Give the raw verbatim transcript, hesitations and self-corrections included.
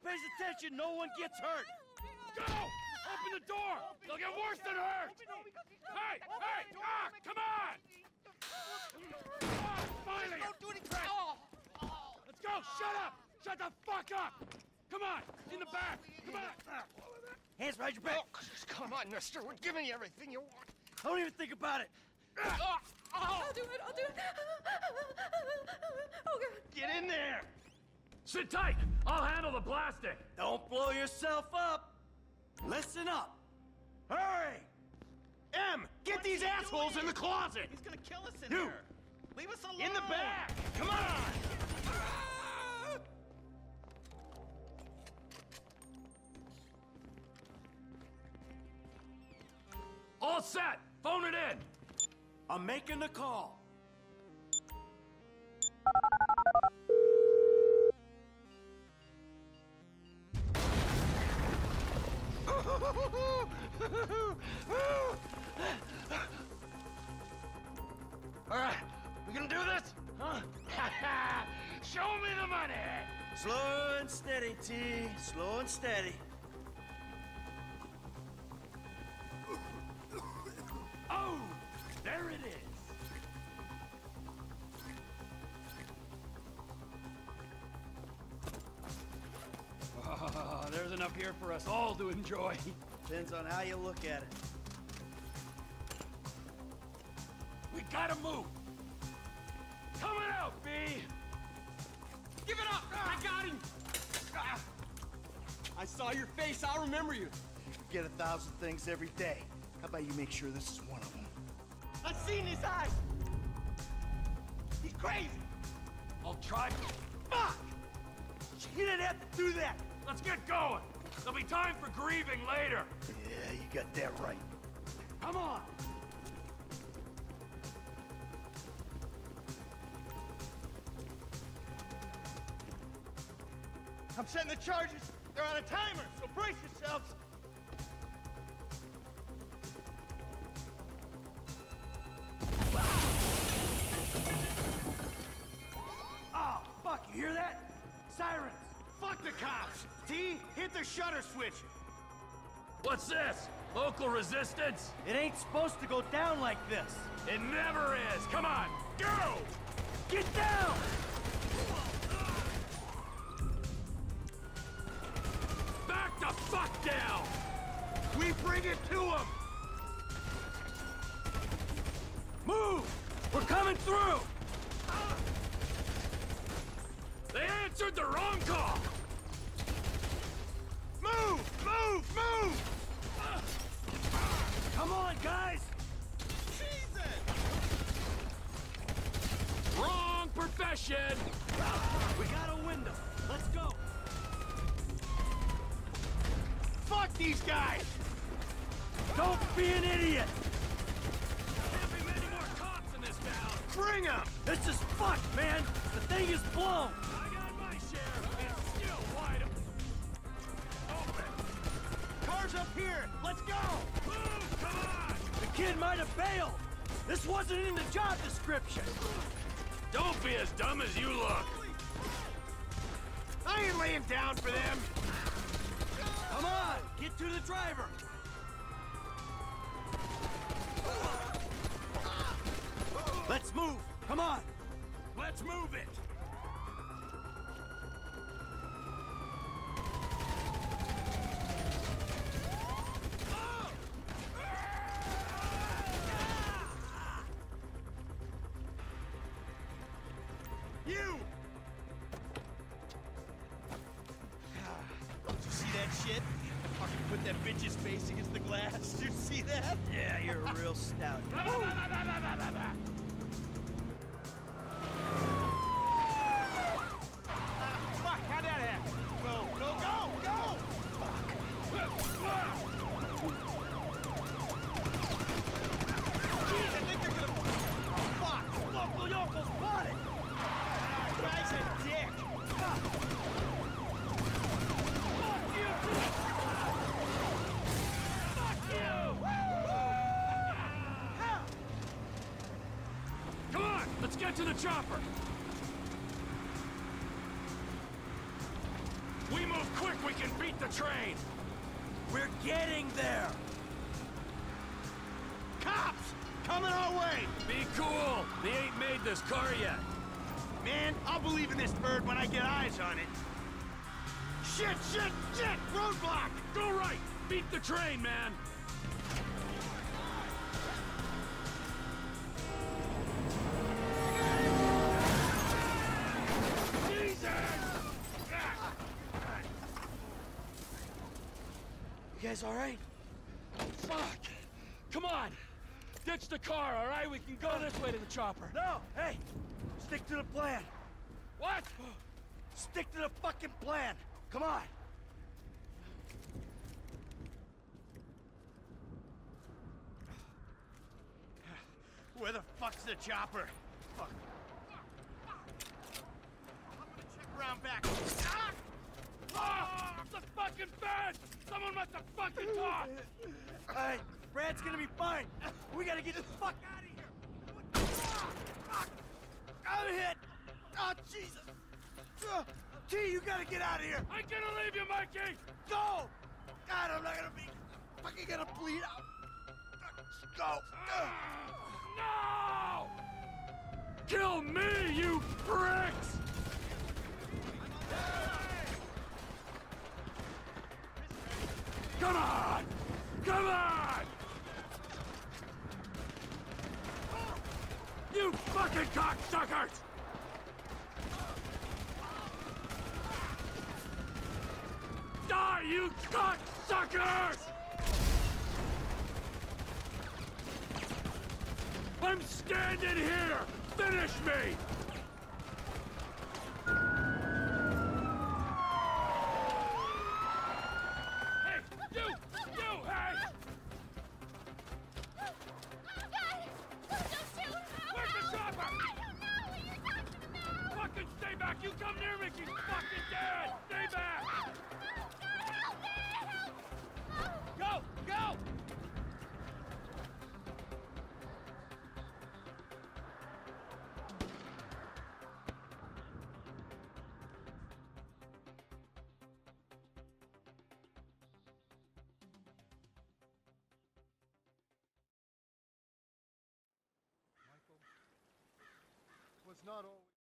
pays attention, no one gets hurt. Go! Open the door! They'll get worse than hurt! Hey! Hey! Ah! Come on! Ah, finally! Don't do anything! Oh. Let's go! Shut up! Shut the fuck up! Come on! In the back! Come on! Hands behind your back. Oh, come on, mister. We're giving you everything you want. Don't even think about it. Oh, oh. I'll do it, I'll do it. Oh, God. Get in there. Sit tight! I'll handle the blasting! Don't blow yourself up. Listen up. Hurry. M, get these assholes in the closet! He's gonna kill us in You. there! Leave us alone! In the back! Come on! All set! Phone it in! I'm making the call. All right, we gonna do this? Huh? Show me the money! Slow and steady, T. Slow and steady. Oh! There it is! Oh, there's enough here for us all to enjoy. Depends on how you look at it. We gotta move! Coming out, B! Give it up! I got him! Ah. I saw your face, I'll remember you. You forget a thousand things every day. How about you make sure this is one of them? I've seen his eyes! He's crazy! I'll try. Fuck! You didn't have to do that! Let's get going! There'll be time for grieving later! Yeah, you got that right. Come on! I'm setting the charges. They're on a timer, so brace yourselves. Oh, fuck, you hear that? Sirens! Fuck the cops! T, hit the shutter switch! What's this? Local resistance? It ain't supposed to go down like this. It never is! Come on! Go! Get down! Back the fuck down! We bring it to them! Move! We're coming through! They answered the wrong call! Move! Move! Move! Come on, guys! Jesus! Wrong profession! We got a window. Let's go. Fuck these guys! Don't be an idiot! Can't be many more cops in this town! Bring them! This is fucked, man! The thing is blown! I got my share! It's still wide open! Cars up here! Let's go! Move! Come on! The kid might have bailed! This wasn't in the job description! Don't be as dumb as you look! I ain't laying down for them! Come on! Get to the driver! Let's move! Come on! Let's move it! You! Did you see that shit? Fucking put that bitch's face against the glass. Did you see that? Yeah, you're a real stout. Fuck, how'd that happen? Go, go, go, go! Jeez, I think they're gonna... Oh, fuck! Local yokel spotted! Ah, guy's a dick! Fuck you! Fuck you! Come on! Let's get to the chopper! We move quick, we can beat the train! We're getting there! Cops! Coming our way! Be cool! They ain't made this car yet. Man, I'll believe in this bird when I get eyes on it. Shit, shit, shit! Roadblock! Go right! Beat the train, man! You guys all right? Fuck! Come on! Ditch the car, all right? We can go this way to the chopper. No! Hey! Stick to the plan! What? Stick to the fucking plan! Come on! Where the fuck's the chopper? Fuck. I'm gonna check around back. Ah! Ah! The fucking bed! Someone must have fucking talked! Alright, Brad's gonna be fine. We gotta get the fuck out of here. Ah, fuck. I'm hit. Oh, Jesus. Uh, T, you gotta get out of here. I'm gonna leave you, Mikey! Go. God, I'm not gonna be fucking gonna bleed out. Just go. No! Kill me, you pricks! Come on! Come on! You fucking cocksuckers! Die, you cocksuckers! I'm standing here! Finish me! Hey, you! You, hey! Where's the chopper? Fucking stay back! You come near me, she's fucking dead! Stay back! Go! Go! Was not always